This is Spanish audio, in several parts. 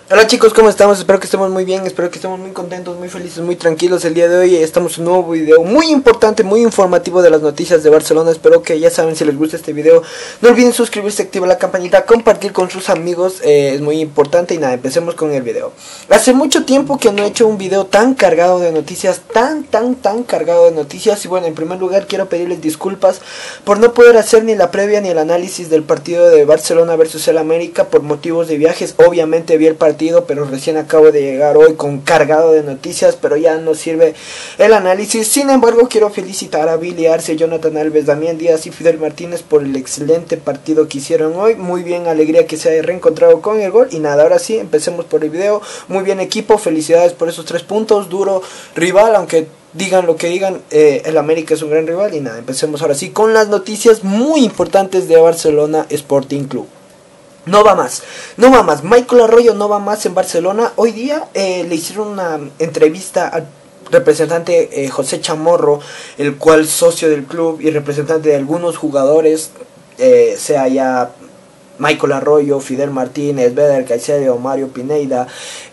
Hola chicos, ¿cómo estamos? Espero que estemos muy bien, espero que estemos muy contentos, muy felices, muy tranquilos. El día de hoy estamos en un nuevo video muy importante, muy informativo de las noticias de Barcelona. Espero que ya saben, si les gusta este video, no olviden suscribirse, activar la campanita, compartir con sus amigos, es muy importante. Y nada, empecemos con el video. Hace mucho tiempo que no he hecho un video tan cargado de noticias, tan cargado de noticias. Y bueno, en primer lugar quiero pedirles disculpas por no poder hacer ni la previa ni el análisis del partido de Barcelona versus el América por motivos de viajes. Obviamente vi el partido, pero recién acabo de llegar hoy con cargado de noticias, pero ya no sirve el análisis. Sin embargo, quiero felicitar a Billy Arce, Jonathan Alves, Damián Díaz y Fidel Martínez por el excelente partido que hicieron hoy. Muy bien, alegría que se haya reencontrado con el gol. Y nada, ahora sí, empecemos por el video. Muy bien equipo, felicidades por esos 3 puntos. Duro rival, aunque digan lo que digan, el América es un gran rival. Y nada, empecemos ahora sí con las noticias muy importantes de Barcelona Sporting Club. No va más. Michael Arroyo no va más en Barcelona. Hoy día le hicieron una entrevista al representante José Chamorro, el cual socio del club y representante de algunos jugadores, sea ya Michael Arroyo, Fidel Martínez, Beder Caicedo, Mario Pineda,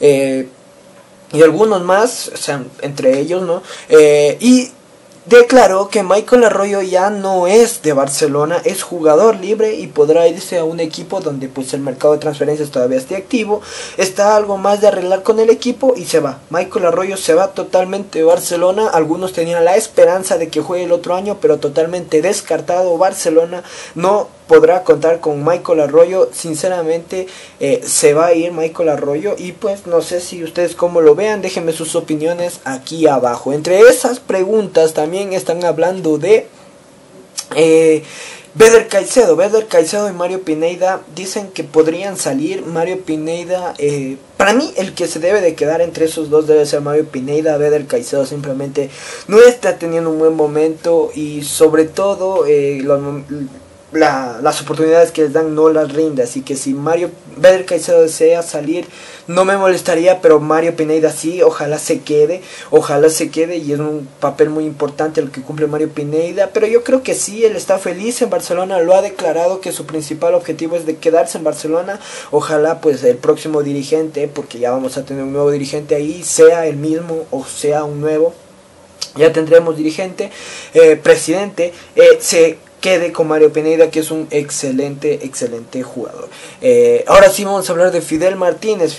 y algunos más, o sea, entre ellos, ¿no? Y declaró que Michael Arroyo ya no es de Barcelona, es jugador libre y podrá irse a un equipo donde pues el mercado de transferencias todavía esté activo. Está algo más de arreglar con el equipo y se va. Michael Arroyo se va totalmente de Barcelona. Algunos tenían la esperanza de que juegue el otro año, pero totalmente descartado. Barcelona no podrá contar con Michael Arroyo. Sinceramente se va a ir Michael Arroyo. Y pues no sé si ustedes cómo lo vean, déjenme sus opiniones aquí abajo. Entre esas preguntas también están hablando de Beder Caicedo y Mario Pineda. Dicen que podrían salir. Mario Pineda, para mí el que se debe de quedar entre esos dos debe ser Mario Pineda. Beder Caicedo simplemente no está teniendo un buen momento y sobre todo las oportunidades que les dan no las rinde. Así que si Beder Caicedo desea salir, no me molestaría, pero Mario Pineda sí, ojalá se quede, y es un papel muy importante el que cumple Mario Pineda. Pero yo creo que sí, él está feliz en Barcelona, lo ha declarado que su principal objetivo es de quedarse en Barcelona. Ojalá pues el próximo dirigente, porque ya vamos a tener un nuevo dirigente ahí, sea el mismo o sea un nuevo, ya tendremos dirigente, presidente, se quede con Mario Pineda, que es un excelente jugador. Ahora sí vamos a hablar de Fidel Martínez.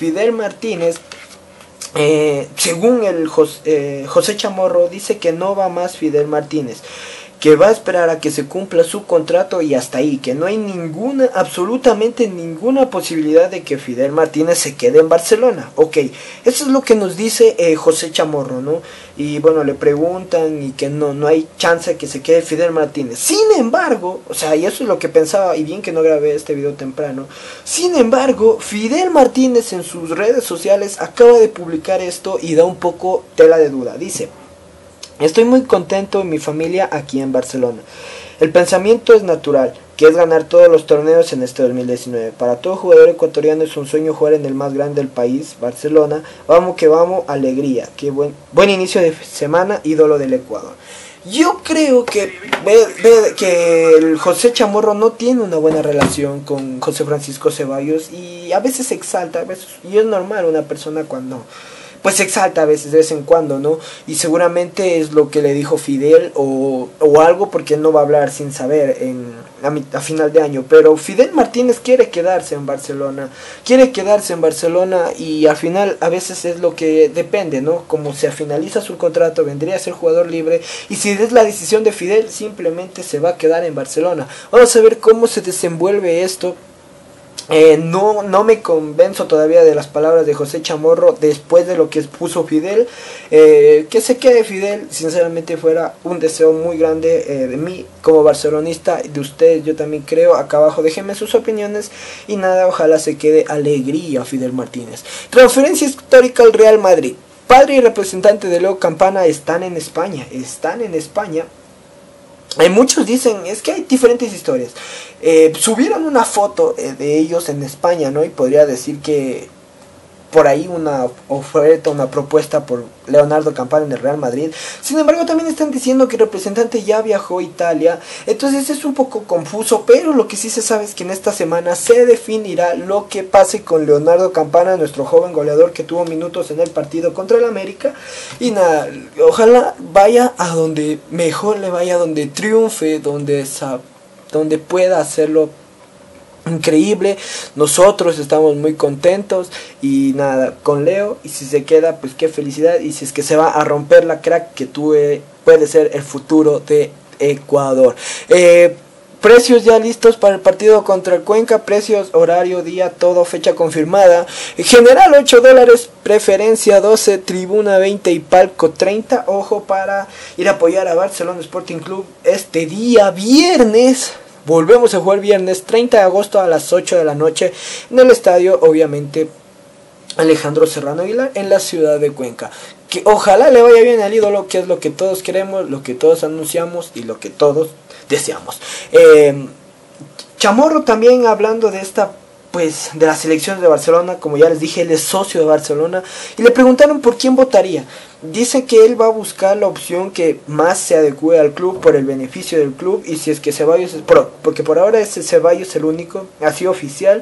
Según el José Chamorro, dice que no va más Fidel Martínez, que va a esperar a que se cumpla su contrato y hasta ahí, que no hay absolutamente ninguna posibilidad de que Fidel Martínez se quede en Barcelona. Ok, eso es lo que nos dice José Chamorro, ¿no? Y bueno, le preguntan y que no hay chance de que se quede Fidel Martínez. Sin embargo, o sea, y eso es lo que pensaba, y bien que no grabé este video temprano. Sin embargo, Fidel Martínez en sus redes sociales acaba de publicar esto y da un poco tela de duda. Dice: estoy muy contento en mi familia aquí en Barcelona. El pensamiento es natural, que es ganar todos los torneos en este 2019. Para todo jugador ecuatoriano es un sueño jugar en el más grande del país, Barcelona. Vamos que vamos, alegría. Qué buen inicio de semana, ídolo del Ecuador. Yo creo que el José Chamorro no tiene una buena relación con José Francisco Ceballos y a veces se exalta, y es normal una persona cuando pues se exalta a veces, de vez en cuando, ¿no? Y seguramente es lo que le dijo Fidel o algo, porque él no va a hablar sin saber a final de año. Pero Fidel Martínez quiere quedarse en Barcelona, y al final a veces es lo que depende, ¿no? Como se finaliza su contrato, vendría a ser jugador libre, y si es la decisión de Fidel, simplemente se va a quedar en Barcelona. Vamos a ver cómo se desenvuelve esto. No me convenzo todavía de las palabras de José Chamorro después de lo que puso Fidel. Que se quede Fidel, sinceramente fuera un deseo muy grande de mí como barcelonista, de ustedes yo también creo. Acá abajo déjenme sus opiniones y nada, ojalá se quede, alegría Fidel Martínez. Transferencia histórica al Real Madrid. Padre y representante de Leo Campana están en España. Muchos dicen, es que hay diferentes historias. Subieron una foto de ellos en España, ¿no? Y podría decir que por ahí una oferta, una propuesta por Leonardo Campana en el Real Madrid. Sin embargo, también están diciendo que el representante ya viajó a Italia. Entonces es un poco confuso, pero lo que sí se sabe es que en esta semana se definirá lo que pase con Leonardo Campana, nuestro joven goleador que tuvo minutos en el partido contra el América. Y nada, ojalá vaya a donde mejor le vaya, donde triunfe, donde pueda hacerlo increíble. Nosotros estamos muy contentos y nada, con Leo, y si se queda, pues qué felicidad, y si es que se va a romper la crack que puede ser el futuro de Ecuador. Precios ya listos para el partido contra el Cuenca, precios, horario, día, todo, fecha confirmada. General $8, preferencia 12, tribuna 20 y palco 30. Ojo para ir a apoyar a Barcelona Sporting Club este día viernes. Volvemos a jugar viernes 30 de agosto a las 8 de la noche en el estadio, obviamente, Alejandro Serrano Aguilar, en la ciudad de Cuenca. Que ojalá le vaya bien al ídolo, que es lo que todos queremos, lo que todos anunciamos y lo que todos deseamos. Chamorro también hablando de esta, pues, de las elecciones de Barcelona. Como ya les dije, él es socio de Barcelona y le preguntaron por quién votaría. Dice que él va a buscar la opción que más se adecue al club por el beneficio del club, y si es que Ceballos porque por ahora ese Ceballos es el único, así oficial,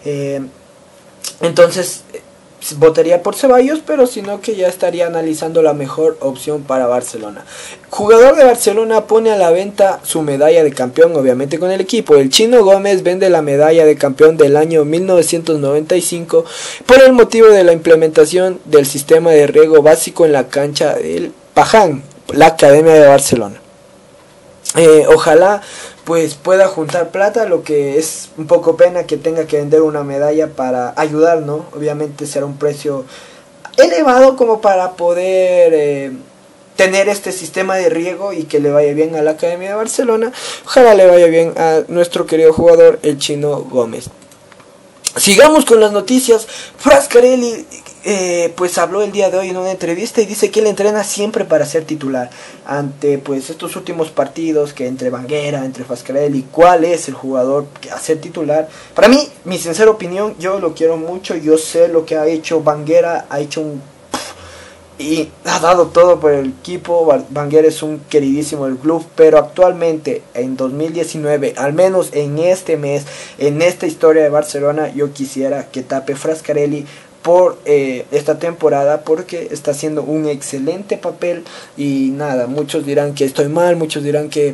entonces votaría por Ceballos, pero sino que ya estaría analizando la mejor opción para Barcelona. Jugador de Barcelona pone a la venta su medalla de campeón, obviamente con el equipo. El Chino Gómez vende la medalla de campeón del año 1995 por el motivo de la implementación del sistema de riego básico en la cancha del Paján, la Academia de Barcelona. Ojalá pues pueda juntar plata, lo que es un poco pena que tenga que vender una medalla para ayudar, ¿no? Obviamente será un precio elevado como para poder tener este sistema de riego y que le vaya bien a la Academia de Barcelona. Ojalá le vaya bien a nuestro querido jugador, el Chino Gómez. Sigamos con las noticias. Frascarelli pues habló el día de hoy en una entrevista y dice que él entrena siempre para ser titular. Ante pues estos últimos partidos, que entre Banguera, entre Frascarelli, ¿cuál es el jugador a ser titular? Para mí, mi sincera opinión, yo lo quiero mucho, yo sé lo que ha hecho Banguera, ha hecho y ha dado todo por el equipo. Banguera es un queridísimo del club, pero actualmente en 2019, al menos en este mes, en esta historia de Barcelona, yo quisiera que tape Frascarelli por esta temporada, porque está haciendo un excelente papel. Y nada, muchos dirán que estoy mal, muchos dirán que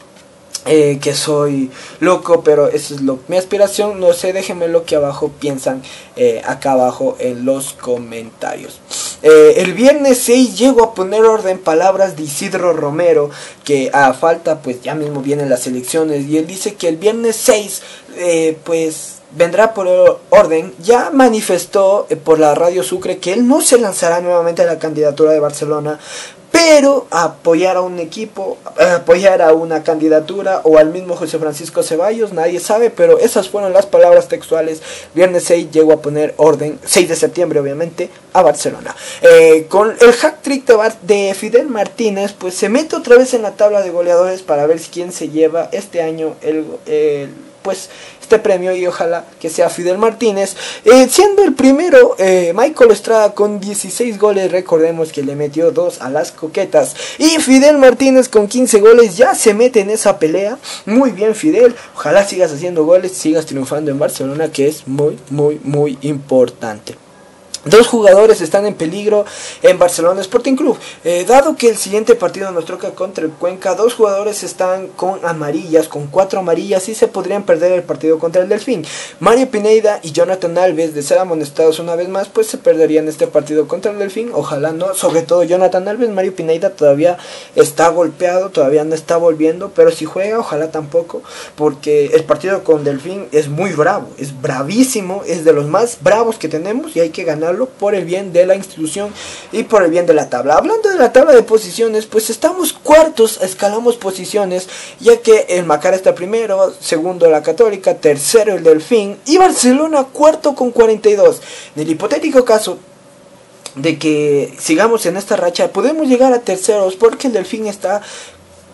soy loco, pero eso es mi aspiración. No sé, déjenme lo que abajo piensan, acá abajo en los comentarios. El viernes 6 llego a poner orden, palabras de Isidro Romero, que a falta pues ya mismo vienen las elecciones, y él dice que el viernes 6 pues vendrá por orden. Ya manifestó por la Radio Sucre que él no se lanzará nuevamente a la candidatura de Barcelona, pero apoyar a un equipo, apoyar a una candidatura o al mismo José Francisco Ceballos, nadie sabe, pero esas fueron las palabras textuales. Viernes 6 llegó a poner orden, 6 de septiembre obviamente, a Barcelona. Con el hat-trick de Fidel Martínez, pues se mete otra vez en la tabla de goleadores para ver quién se lleva este año pues este premio, y ojalá que sea Fidel Martínez, siendo el primero Michael Estrada con 16 goles. Recordemos que le metió 2 a las Coquetas, y Fidel Martínez con 15 goles ya se mete en esa pelea. Muy bien, Fidel, ojalá sigas haciendo goles, sigas triunfando en Barcelona, que es muy muy muy importante. Dos jugadores están en peligro en Barcelona Sporting Club. Dado que el siguiente partido nos toca contra el Cuenca, dos jugadores están con amarillas, con 4 amarillas, y se podrían perder el partido contra el Delfín. Mario Pineda y Jonathan Alves, de ser amonestados una vez más, pues se perderían este partido contra el Delfín. Ojalá no, sobre todo Jonathan Alves. Mario Pineda todavía está golpeado, todavía no está volviendo, pero si juega, ojalá tampoco, porque el partido con Delfín es muy bravo, es bravísimo, es de los más bravos que tenemos, y hay que ganarlo por el bien de la institución y por el bien de la tabla. Hablando de la tabla de posiciones, pues estamos cuartos, escalamos posiciones, ya que el Macar está primero, segundo la Católica, tercero el Delfín, y Barcelona cuarto con 42. En el hipotético caso de que sigamos en esta racha, podemos llegar a terceros, porque el Delfín está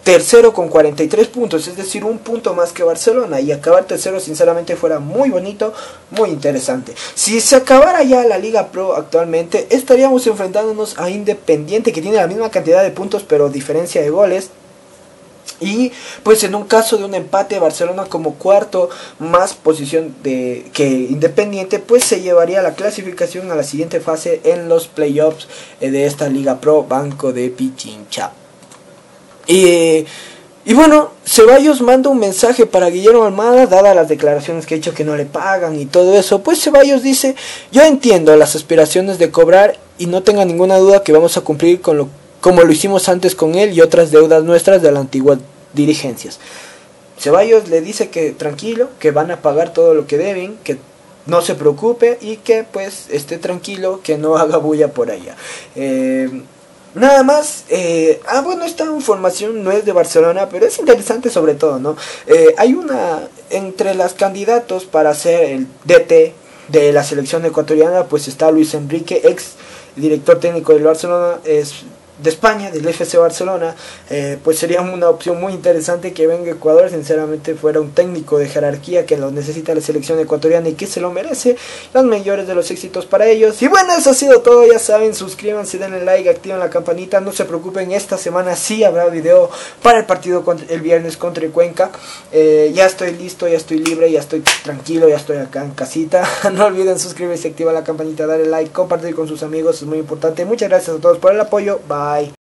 tercero con 43 puntos, es decir, un punto más que Barcelona, y acabar tercero sinceramente fuera muy bonito, muy interesante. Si se acabara ya la Liga Pro actualmente, estaríamos enfrentándonos a Independiente, que tiene la misma cantidad de puntos pero diferencia de goles. Y pues en un caso de un empate, Barcelona como cuarto, más posición que Independiente, pues se llevaría la clasificación a la siguiente fase en los playoffs de esta Liga Pro, Banco de Pichincha. Y bueno, Ceballos manda un mensaje para Guillermo Almada, dadas las declaraciones que ha hecho que no le pagan y todo eso. Pues Ceballos dice: yo entiendo las aspiraciones de cobrar y no tenga ninguna duda que vamos a cumplir con como lo hicimos antes con él y otras deudas nuestras de las antiguas dirigencias. Ceballos le dice que tranquilo, que van a pagar todo lo que deben, que no se preocupe y que pues esté tranquilo, que no haga bulla por allá. Nada más, bueno, esta información no es de Barcelona, pero es interesante sobre todo, ¿no? Hay entre los candidatos para ser el DT de la selección ecuatoriana, pues está Luis Enrique, ex director técnico del Barcelona, de España, del FC Barcelona. Pues sería una opción muy interesante que venga a Ecuador. Sinceramente fuera un técnico de jerarquía que lo necesita la selección ecuatoriana y que se lo merece. Los mayores de los éxitos para ellos. Y bueno, eso ha sido todo, ya saben, suscríbanse, denle like, activen la campanita, no se preocupen, esta semana sí habrá video para el partido el viernes contra el Cuenca. Ya estoy listo, ya estoy libre, ya estoy tranquilo, ya estoy acá en casita. No olviden suscribirse, activar la campanita, darle like, compartir con sus amigos, es muy importante. Muchas gracias a todos por el apoyo, bye.